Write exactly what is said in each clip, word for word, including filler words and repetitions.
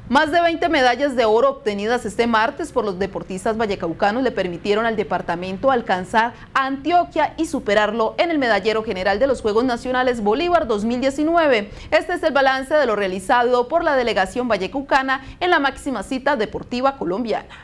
Más de veinte medallas de oro obtenidas este martes por los deportistas vallecaucanos le permitieron al departamento alcanzar a Antioquia y superarlo en el medallero general de los Juegos Nacionales Bolívar dos mil diecinueve. Este es el balance de lo realizado por la delegación vallecaucana en la máxima cita deportiva colombiana.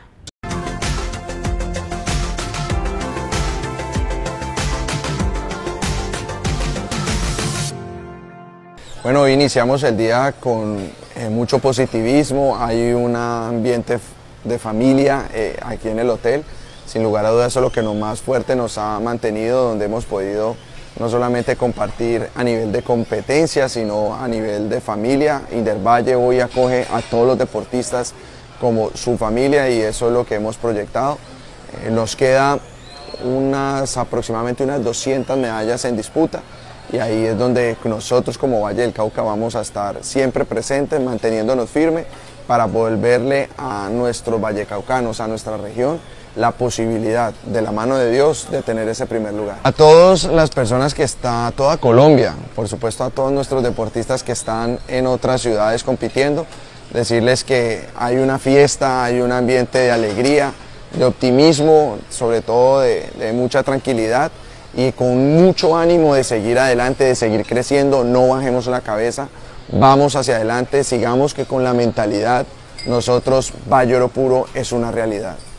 Bueno, hoy iniciamos el día con eh, mucho positivismo, hay un ambiente de familia eh, aquí en el hotel. Sin lugar a dudas eso es lo que nos más fuerte nos ha mantenido, donde hemos podido no solamente compartir a nivel de competencia, sino a nivel de familia. Indervalle hoy acoge a todos los deportistas como su familia y eso es lo que hemos proyectado. Eh, nos queda unas, aproximadamente unas doscientas medallas en disputa. Y ahí es donde nosotros como Valle del Cauca vamos a estar siempre presentes, manteniéndonos firmes para volverle a nuestros vallecaucanos, a nuestra región, la posibilidad de la mano de Dios de tener ese primer lugar. A todas las personas que están, a toda Colombia, por supuesto a todos nuestros deportistas que están en otras ciudades compitiendo, decirles que hay una fiesta, hay un ambiente de alegría, de optimismo, sobre todo de, de mucha tranquilidad, y con mucho ánimo de seguir adelante, de seguir creciendo, no bajemos la cabeza, vamos hacia adelante, sigamos que con la mentalidad nosotros Valle Oro Puro es una realidad.